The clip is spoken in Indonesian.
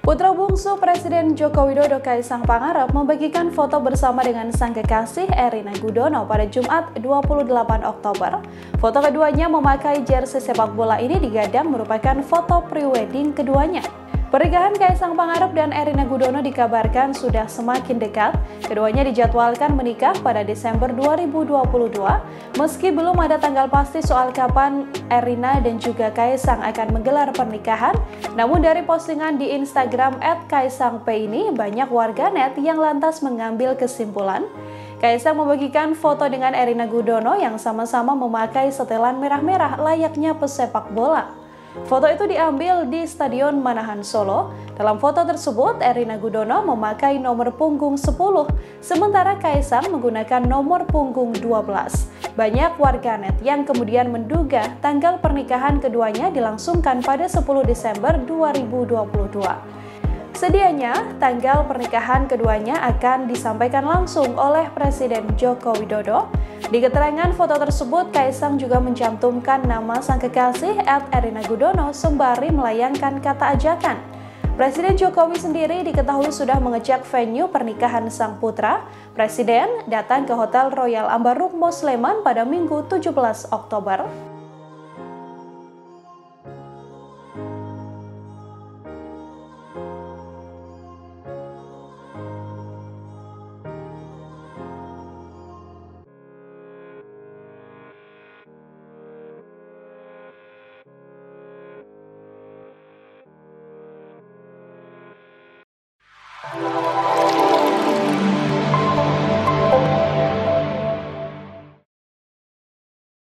Putra bungsu Presiden Joko Widodo Kaisang Pangarep membagikan foto bersama dengan sang kekasih Erina Gudono pada Jumat 28 Oktober. Foto keduanya memakai jersey sepak bola ini digadang merupakan foto pre-wedding keduanya. Pernikahan Kaisang Pangarep dan Erina Gudono dikabarkan sudah semakin dekat. Keduanya dijadwalkan menikah pada Desember 2022. Meski belum ada tanggal pasti soal kapan Erina dan juga Kaisang akan menggelar pernikahan, namun dari postingan di Instagram @kaisangp ini banyak warganet yang lantas mengambil kesimpulan. Kaisang membagikan foto dengan Erina Gudono yang sama-sama memakai setelan merah-merah layaknya pesepak bola. Foto itu diambil di Stadion Manahan Solo. Dalam foto tersebut, Erina Gudono memakai nomor punggung 10, sementara Kaisang menggunakan nomor punggung 12. Banyak warganet yang kemudian menduga tanggal pernikahan keduanya dilangsungkan pada 10 Desember 2022. Sedianya, tanggal pernikahan keduanya akan disampaikan langsung oleh Presiden Joko Widodo. Di keterangan foto tersebut, Kaisang juga mencantumkan nama sang kekasih @Erina Gudono sembari melayangkan kata ajakan. Presiden Jokowi sendiri diketahui sudah mengecek venue pernikahan sang putra. Presiden datang ke Hotel Royal Ambarukmo Sleman pada Minggu 17 Oktober.